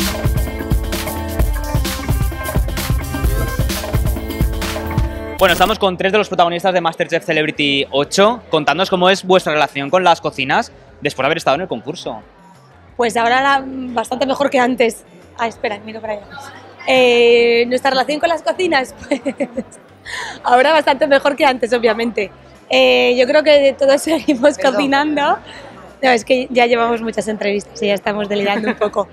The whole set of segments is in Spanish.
Bueno, estamos con 3 de los protagonistas de MasterChef Celebrity 8. Contadnos cómo es vuestra relación con las cocinas después de haber estado en el concurso. Pues ahora bastante mejor que antes. Ah, espera, miro para allá. Nuestra relación con las cocinas, pues ahora bastante mejor que antes, obviamente. Yo creo que todos seguimos cocinando. No, es que ya llevamos muchas entrevistas y ya estamos delirando un poco.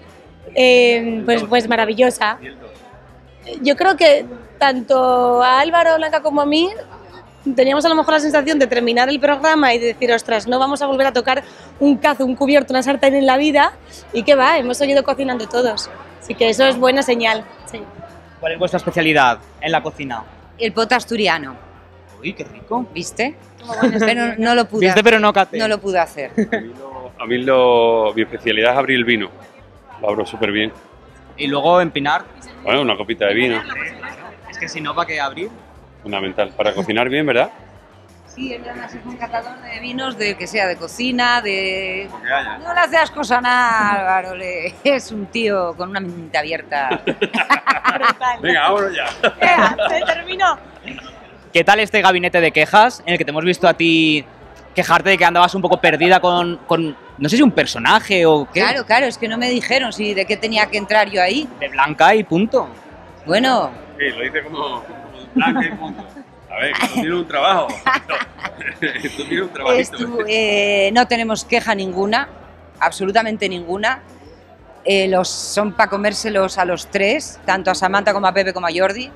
Pues maravillosa. Yo creo que tanto a Álvaro, Blanca como a mí teníamos a lo mejor la sensación de terminar el programa y de decir, ostras, no vamos a volver a tocar un cazo, un cubierto, una sartén en la vida, y que va, hemos seguido cocinando todos. Así que eso es buena señal. Sí. ¿Cuál es vuestra especialidad en la cocina? El pot asturiano. Uy, qué rico. ¿Viste? Pero no lo pude ¿Viste, hacer. pero no cate? No lo pude hacer. Mi especialidad es abrir el vino. Lo abro súper bien. Y luego empinar. Bueno, una copita de vino. Es que si no, ¿para qué abrir? Fundamental. Para cocinar bien, ¿verdad? Sí, él además es un catador de vinos, de que sea de cocina, de... No le hace ascos a nada, Álvaro. Es un tío con una mente abierta. Venga, vámonos ya. Se terminó. ¿Qué tal este gabinete de quejas en el que te hemos visto a ti quejarte de que andabas un poco perdida con no sé si un personaje o qué? Claro, es que no me dijeron si de qué tenía que entrar yo ahí. De Blanca y punto. Bueno, Sí, lo dice como blanca y punto. A ver, que tú tienes un trabajo. Tú tienes un trabajito. no tenemos queja ninguna, absolutamente ninguna. Son para comérselos a los 3, tanto a Samantha como a Pepe como a Jordi.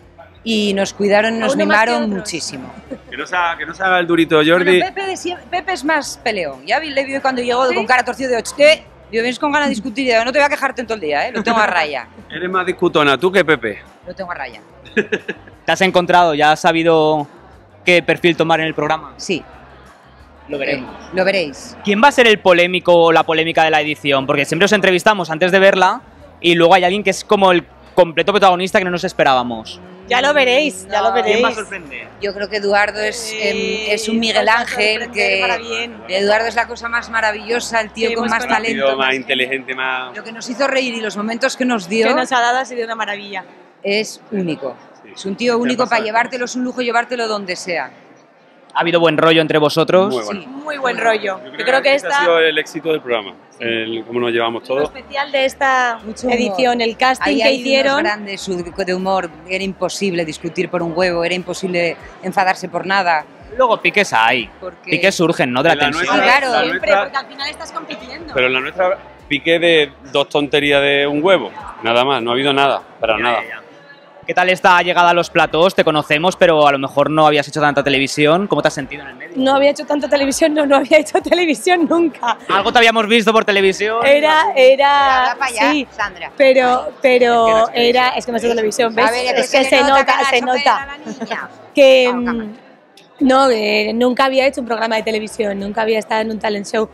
Y nos cuidaron y nos mimaron muchísimo. Que no se haga el durito, Jordi. Bueno, Pepe es más peleón. Ya le vi cuando llegó con cara torcida de 8. ¿Qué? Yo vienes con ganas de discutir y no te voy a quejarte en todo el día, ¿eh? Lo tengo a raya. Eres más discutona tú que Pepe. Lo tengo a raya. ¿Te has encontrado? ¿Ya has sabido qué perfil tomar en el programa? Sí. Lo veremos. Lo veréis. ¿Quién va a ser el polémico o la polémica de la edición? Porque siempre os entrevistamos antes de verla y luego hay alguien que es como el completo protagonista que no nos esperábamos. Ya lo veréis, ya lo veréis. ¿Quién va a sorprender? Yo creo que Eduardo es un Miguel Ángel, Eduardo es la cosa más maravillosa, el tío con más talento. Más inteligente, más... Lo que nos hizo reír y los momentos que nos dio Que nos ha dado ha sido una maravilla. es único. Es un tío único para llevártelo, es un lujo llevártelo donde sea. ¿Ha habido buen rollo entre vosotros? Muy bueno. Sí. Muy buen rollo. Yo creo que este ha sido el éxito del programa, cómo nos llevamos Lo todos. especial de esta Mucho humor. edición, el casting Ahí que hay hicieron. unos grandes de humor, era imposible discutir por un huevo, era imposible enfadarse por nada. Luego piques hay. Porque- Piques surgen, ¿no? De la De la tensión. nuestra- Claro, la Siempre, nuestra- porque al final estás compitiendo. Pero en la nuestra piqué de 2 tonterías de un huevo. Nada más, no ha habido nada, para nada. ¿Qué tal esta llegada a los platós? Te conocemos, pero a lo mejor no habías hecho tanta televisión. ¿Cómo te has sentido en el medio? No había hecho tanta televisión, no había hecho televisión nunca. Algo te habíamos visto por televisión. Era, Habla para allá, sí, Sandra. pero era, es que no es de televisión, ¿ves? A ver, Es que se nota, que se la nota. sopera a la niña. Que Vamos, cámara. no, nunca había hecho un programa de televisión, nunca había estado en un talent show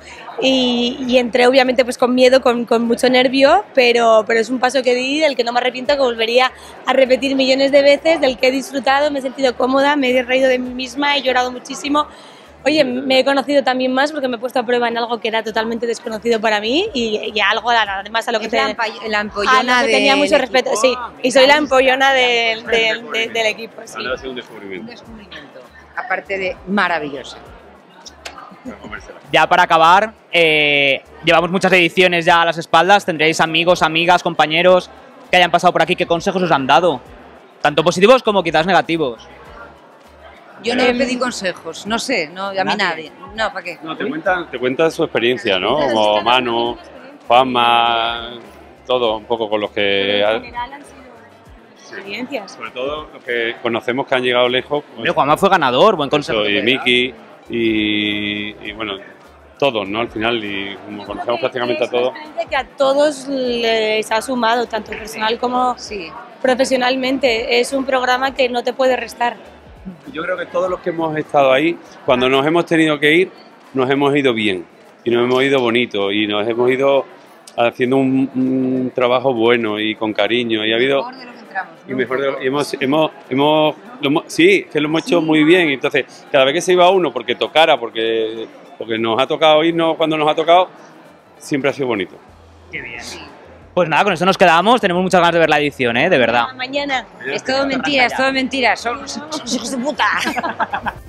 y entré obviamente pues con miedo, con mucho nervio, pero es un paso que di del que no me arrepiento, que volvería a repetir millones de veces, del que he disfrutado, me he sentido cómoda, me he reído de mí misma, he llorado muchísimo. Oye, me he conocido también más porque me he puesto a prueba en algo que era totalmente desconocido para mí y algo además a lo que, Es la a ampollona lo que tenía mucho respeto, sí, y soy la empollona del equipo, sí. Ha sido un Un descubrimiento. descubrimiento, aparte de maravillosa. Ya para acabar, llevamos muchas ediciones ya a las espaldas. Tendréis amigos, amigas, compañeros que hayan pasado por aquí. ¿Qué consejos os han dado? Tanto positivos como quizás negativos. Yo no le pedí consejos, no sé, no, a mí nadie. No, ¿para qué? No, te cuentan su experiencia, ¿no? Como Manu, Juanma, todo un poco con los que... En general han sido experiencias. Sobre todo los que conocemos que han llegado lejos. pues, Hombre, Juanma fue ganador, buen consejo. y Miki y bueno, todos, ¿no? Al final, y como conocemos prácticamente a todos. Es una experiencia que a todos les ha sumado, tanto personal como Sí. profesionalmente. Es un programa que no te puede restar. Yo creo que todos los que hemos estado ahí, cuando nos hemos tenido que ir, nos hemos ido bien y nos hemos ido bonito y nos hemos ido haciendo un trabajo bueno y con cariño y ha habido Mejor de lo que entramos, y ¿no? mejor de lo- sí, que lo hemos hecho muy bien. Y entonces cada vez que se iba uno porque tocara, porque nos ha tocado irnos cuando nos ha tocado, siempre ha sido bonito. Qué bien. Pues nada, con eso nos quedamos. Tenemos muchas ganas de ver la edición, de verdad. Mañana. Es todo mentira, es todo mentira. Son hijos de puta.